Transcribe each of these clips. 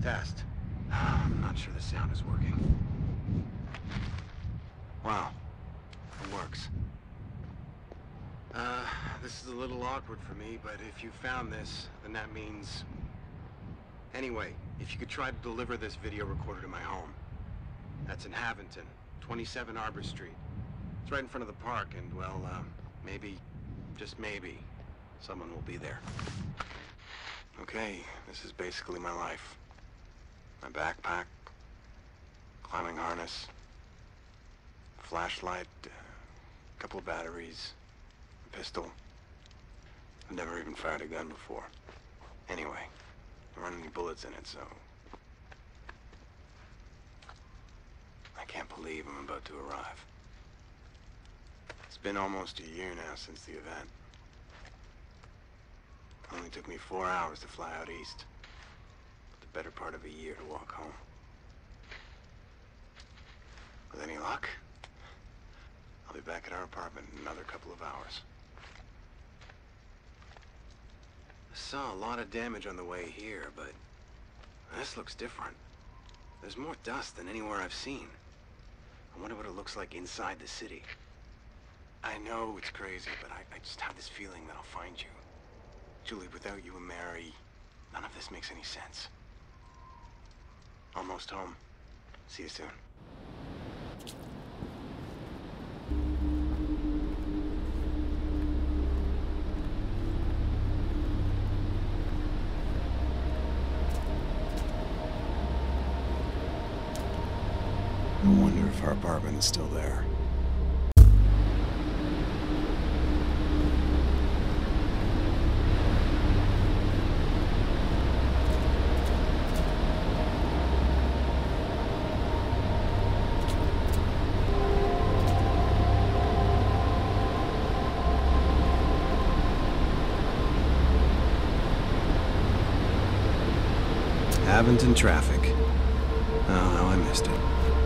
test. I'm not sure the sound is working. Wow. It works. This is a little awkward for me, but if you found this, then that means... Anyway, if you could try to deliver this video recorder to my home. That's in Haventon, 27 Arbor Street. It's right in front of the park, and, well, maybe, just maybe, someone will be there. Okay, this is basically my life. My backpack, climbing harness, flashlight, a couple of batteries, a pistol. I've never even fired a gun before. Anyway, there aren't any bullets in it, so... I can't believe I'm about to arrive. It's been almost a year now since the event. It only took me 4 hours to fly out east. But the better part of a year to walk home. With any luck, I'll be back at our apartment in another couple of hours. I saw a lot of damage on the way here, but this looks different. There's more dust than anywhere I've seen. I wonder what it looks like inside the city. I know it's crazy, but I just have this feeling that I'll find you. Julie, without you and Mary, none of this makes any sense. Almost home. See you soon. I wonder if our apartment is still there. Haventon traffic. Oh, how I missed it.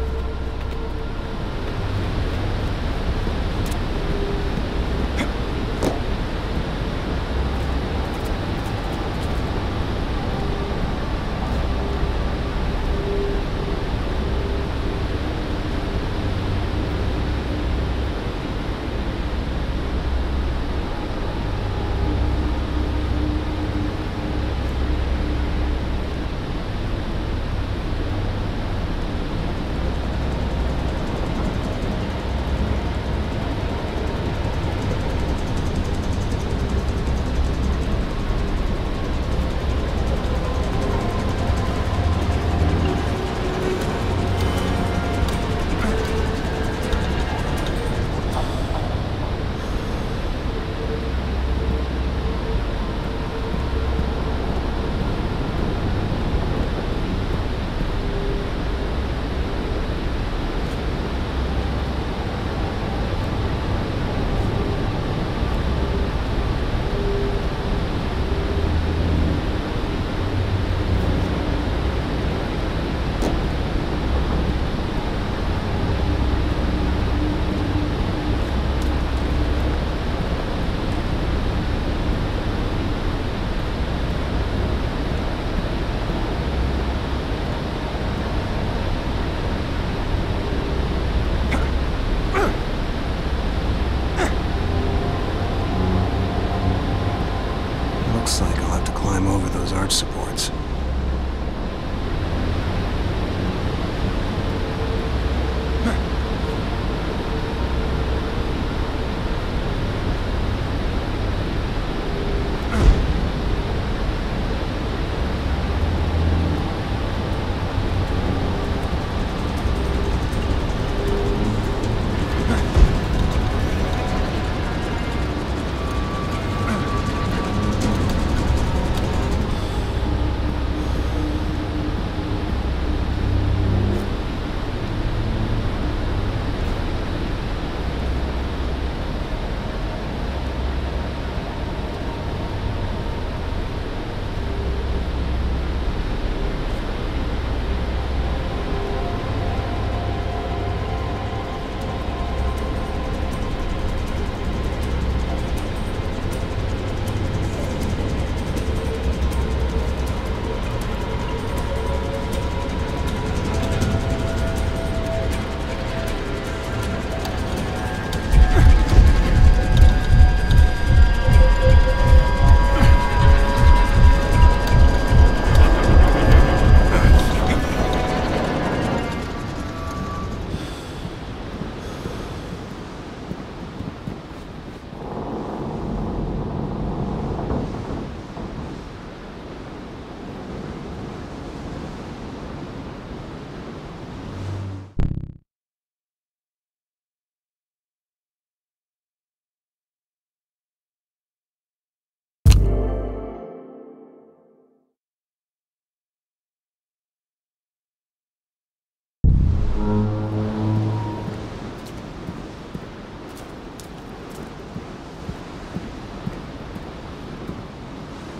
Supports.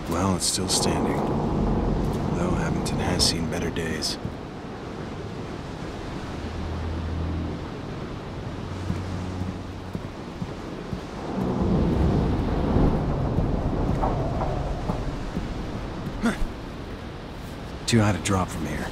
Well, it's still standing. Though Haventon has seen better days. Too high to drop from here.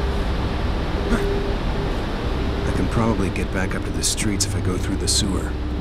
Probably get back up to the streets if I go through the sewer.